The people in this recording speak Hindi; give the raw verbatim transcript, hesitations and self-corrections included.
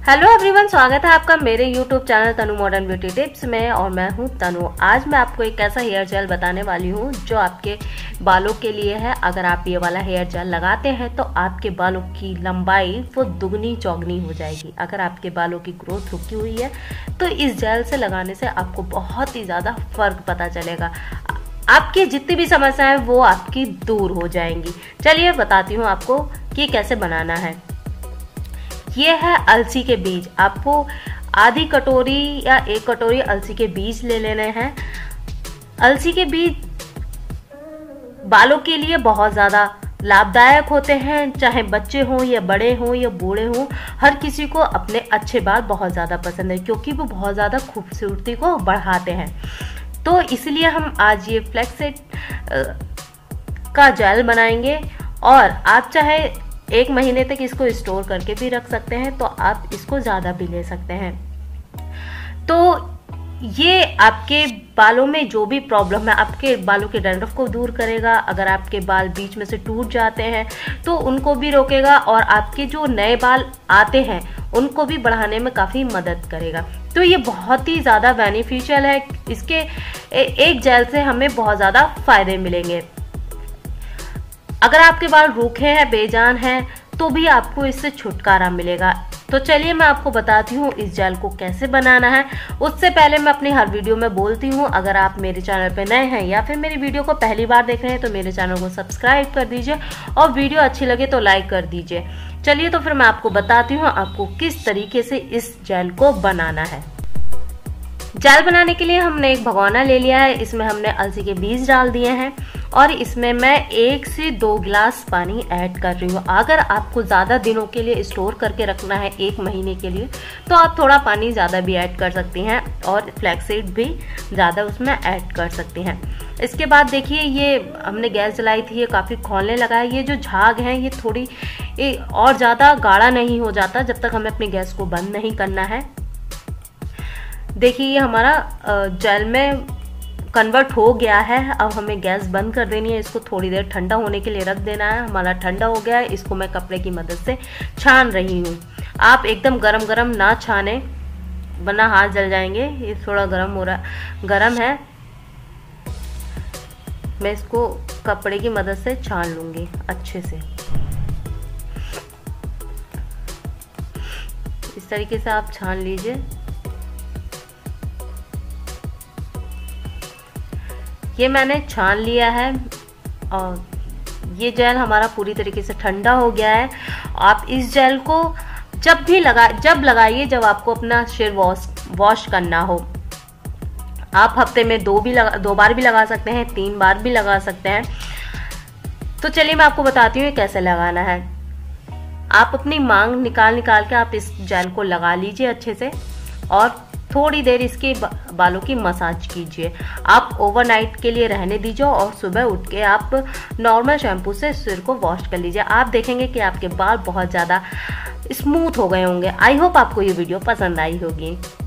हेलो एवरीवन, स्वागत है आपका मेरे YouTube channel Tanu modern beauty tips में। और मैं हूं तनु। आज मैं आपको एक ऐसा हेयर जेल बताने वाली हूं जो आपके बालों के लिए है। अगर आप ये वाला हेयर जेल लगाते हैं तो आपके बालों की लंबाई वो दुगनी चौगनी हो जाएगी। अगर आपके बालों की ग्रोथ रुकी हुई है तो इस जेल से लगाने से आपको बहुत ही ज़्यादा फर्क पता चलेगा। आपकी जितनी भी समस्याएं वो आपकी दूर हो जाएंगी। चलिए बताती हूँ आपको कि कैसे बनाना है। ये है अलसी के बीज। आपको आधी कटोरी या एक कटोरी अलसी के बीज ले लेने हैं। अलसी के बीज बालों के लिए बहुत ज़्यादा लाभदायक होते हैं, चाहे बच्चे हों या बड़े हों या बूढ़े हों, हर किसी को अपने अच्छे बाल बहुत ज़्यादा पसंद है क्योंकि वो बहुत ज़्यादा खूबसूरती को बढ़ाते हैं। तो इसलिए हम आज ये फ्लैक्ससीड का जेल बनाएंगे और आप चाहे एक महीने तक इसको स्टोर करके भी रख सकते हैं, तो आप इसको ज़्यादा भी ले सकते हैं। तो ये आपके बालों में जो भी प्रॉब्लम है, आपके बालों के डैंड्रफ को दूर करेगा। अगर आपके बाल बीच में से टूट जाते हैं तो उनको भी रोकेगा और आपके जो नए बाल आते हैं उनको भी बढ़ाने में काफ़ी मदद करेगा। तो ये बहुत ही ज़्यादा बेनिफिशियल है। इसके एक जेल से हमें बहुत ज़्यादा फायदे मिलेंगे। अगर आपके बाल रूखे हैं, बेजान हैं, तो भी आपको इससे छुटकारा मिलेगा। तो चलिए मैं आपको बताती हूँ इस जेल को कैसे बनाना है। उससे पहले मैं अपनी हर वीडियो में बोलती हूँ, अगर आप मेरे चैनल पे नए हैं या फिर मेरी वीडियो को पहली बार देख रहे हैं तो मेरे चैनल को सब्सक्राइब कर दीजिए और वीडियो अच्छी लगे तो लाइक कर दीजिए। चलिए तो फिर मैं आपको बताती हूँ आपको किस तरीके से इस जेल को बनाना है। जेल बनाने के लिए हमने एक भगोना ले लिया है। इसमें हमने अलसी के बीज डाल दिए हैं और इसमें मैं एक से दो गिलास पानी ऐड कर रही हूँ। अगर आपको ज़्यादा दिनों के लिए स्टोर करके रखना है, एक महीने के लिए, तो आप थोड़ा पानी ज़्यादा भी ऐड कर सकती हैं और फ्लैक्ससीड भी ज़्यादा उसमें ऐड कर सकती हैं। इसके बाद देखिए, ये हमने गैस जलाई थी, ये काफ़ी खौलने लगा है। ये जो झाग है ये थोड़ी ये और ज़्यादा गाढ़ा नहीं हो जाता जब तक हमें अपनी गैस को बंद नहीं करना है। देखिए ये हमारा जेल में कन्वर्ट हो गया है। अब हमें गैस बंद कर देनी है। इसको थोड़ी देर ठंडा होने के लिए रख देना है। हमारा ठंडा हो गया है। इसको मैं कपड़े की मदद से छान रही हूँ। आप एकदम गरम गरम ना छाने वरना हाथ जल जाएंगे। ये थोड़ा गरम हो रहा गरम है। मैं इसको कपड़े की मदद से छान लूँगी अच्छे से। इस तरीके से आप छान लीजिए। ये मैंने छान लिया है और ये जेल हमारा पूरी तरीके से ठंडा हो गया है। आप इस जेल को जब भी लगा जब लगाइए जब आपको अपना सिर वॉश वॉश करना हो। आप हफ्ते में दो भी लगा दो बार भी लगा सकते हैं, तीन बार भी लगा सकते हैं। तो चलिए मैं आपको बताती हूँ कैसे लगाना है। आप अपनी मांग निकाल निकाल के आप इस जेल को लगा लीजिए अच्छे से और थोड़ी देर इसके बालों की मसाज कीजिए। आप ओवरनाइट के लिए रहने दीजिए और सुबह उठ के आप नॉर्मल शैम्पू से सिर को वॉश कर लीजिए। आप देखेंगे कि आपके बाल बहुत ज़्यादा स्मूथ हो गए होंगे। आई होप आपको ये वीडियो पसंद आई होगी।